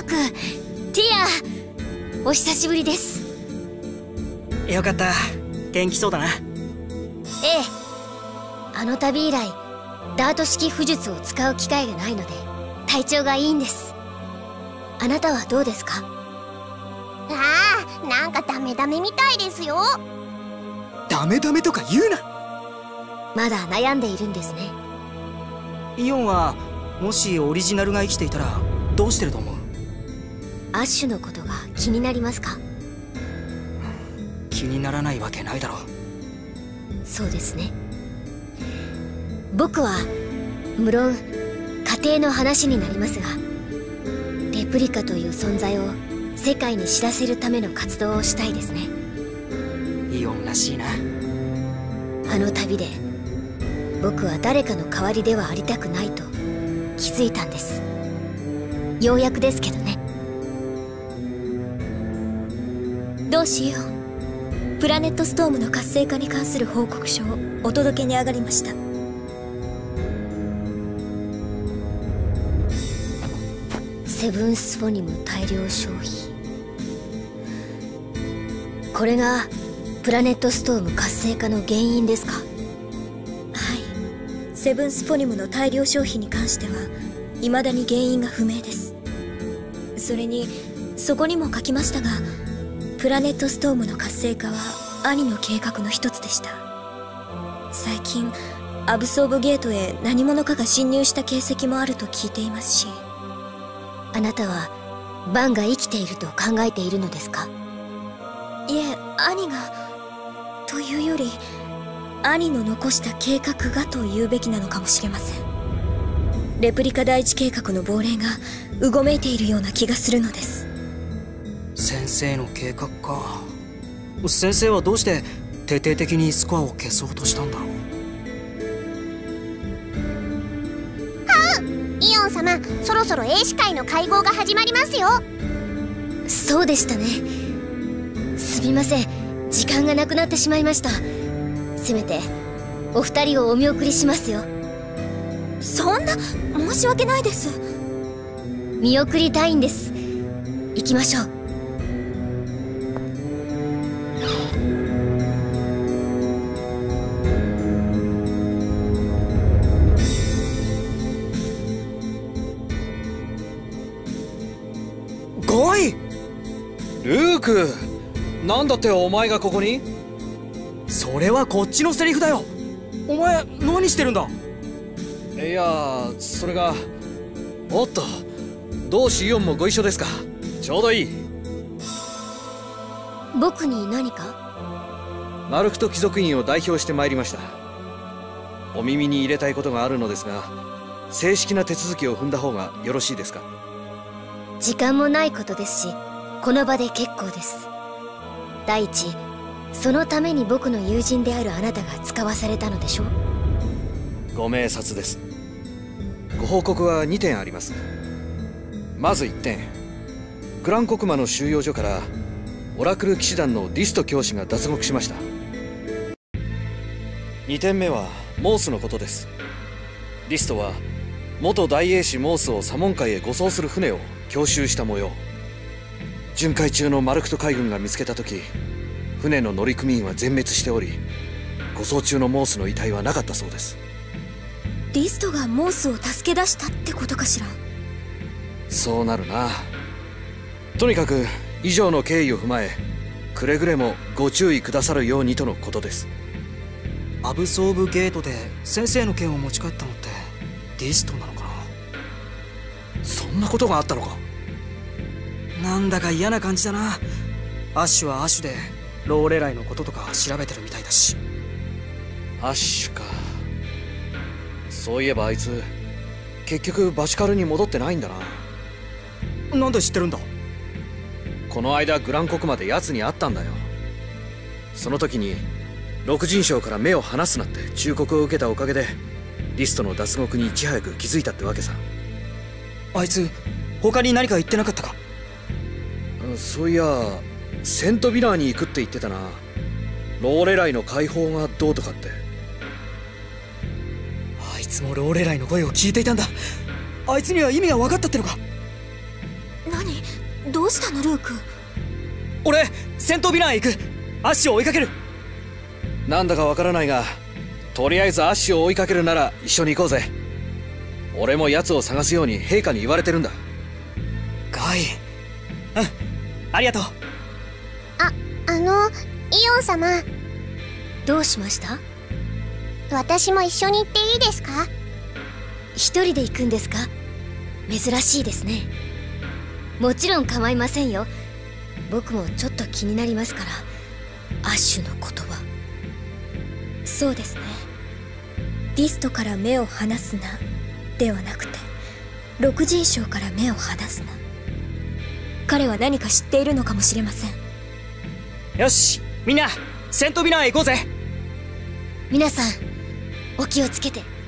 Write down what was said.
ーク、ティア、お久しぶりです。 よかった。元気そうだな。ええ、 あの度以来ダート式武術を使う機会がないので体調がいいんです。あなたはどうですか？ なんかダメダメみたいですよ。 ダメダメとか言うな。 まだ悩んでいるんですね。 イオンはもしオリジナルが生きていたらどうしてると思う？ アッシュのことが気になりますか？ 気にならないわけないだろう。 そうですね。僕は無論家庭の話になりますが、レプリカという存在を世界に知らせるための活動をしたいですね。 イオンらしいな。 あの旅で僕は誰かの代わりではありたくないと気づいたんです。ようやくですけどね。 同志イオン、プラネットストームの活性化に関する報告書をお届けに上がりました。 セブンスフォニム大量消費、これがプラネットストーム活性化の原因ですか？ はい、セブンスフォニムの大量消費に関しては未だに原因が不明です。それにそこにも書きましたが、プラネットストームの活性化は兄の計画の一つでした。最近アブソーブゲートへ何者かが侵入した形跡もあると聞いていますし。 あなたはバンが生きていると考えているのですか？ いえ、兄がというより兄の残した計画がと言うべきなのかもしれません。レプリカ第一計画の亡霊がうごめいているような気がするのです。 先生の計画か。先生はどうして徹底的にスコアを消そうとしたんだろう。 イオン様、そろそろ英士会の会合が始まりますよ。 そうでしたね。すみません、時間がなくなってしまいました。せめてお二人をお見送りしますよ。 そんな、申し訳ないです。 見送りたいんです。行きましょう。 来い！ ルーク、なんだってお前がここに？ それはこっちのセリフだよ。お前何してるんだ？ いや、それが。おっと、同志イオンもご一緒ですか。ちょうどいい。 僕に何か？ マルクト貴族院を代表してまいりました。お耳に入れたいことがあるのですが、正式な手続きを踏んだ方がよろしいですか？ 時間もないことですし、この場で結構です。第一、そのために僕の友人であるあなたが使わされたのでしょう。 ご明察です。ご報告は2点あります。まず1点、グランコクマの収容所からオラクル騎士団のリスト教師が脱獄しました。2点目はモースのことです。リストは元大英士モースを左門海へ護送する船を強襲した模様。巡回中のマルクト海軍が見つけた時、船の乗組員は全滅しており、護送中のモースの遺体はなかったそうです。 リストがモースを助け出したってことかしら？ そうなるな。とにかく以上の経緯を踏まえ、くれぐれもご注意くださるようにとのことです。 アブソーブゲートで先生の剣を持ち帰ったのってリストなのかな？ そんなことがあったのか？ なんだか嫌な感じだな。アッシュはアッシュでローレライのこととか調べてるみたいだし。 アッシュか。そういえばあいつ結局バシカルに戻ってないんだな。 なんで知ってるんだ？ この間グランコクまで奴に会ったんだよ。その時に六人将から目を離すなって忠告を受けたおかげでリストの脱獄にいち早く気づいたってわけさ。 あいつ他に何か言ってなかったか？ そういや、セントビラーに行くって言ってたな。ローレライの解放がどうとかって。 あいつもローレライの声を聞いていたんだ。あいつには意味が分かったってのか？ 何何？どうしたのルーク？ 俺戦闘ヴィランへ行く。アッシュを追いかける。 なんだかわからないが、とりあえずアッシュを追いかけるなら一緒に行こうぜ。俺も奴を探すように陛下に言われてるんだ。 ガイ、ありがとう。 イオン様、 どうしました？ 私も一緒に行っていいですか？ 一人で行くんですか？珍しいですね。もちろん構いませんよ。僕もちょっと気になりますから、アッシュの言葉。 そうですね。リストから目を離すなではなくて、六人将から目を離すな。彼は何か知っているのかもしれません。 よし、みんな戦闘ヴィランへ行こうぜ。 皆さんお気をつけて。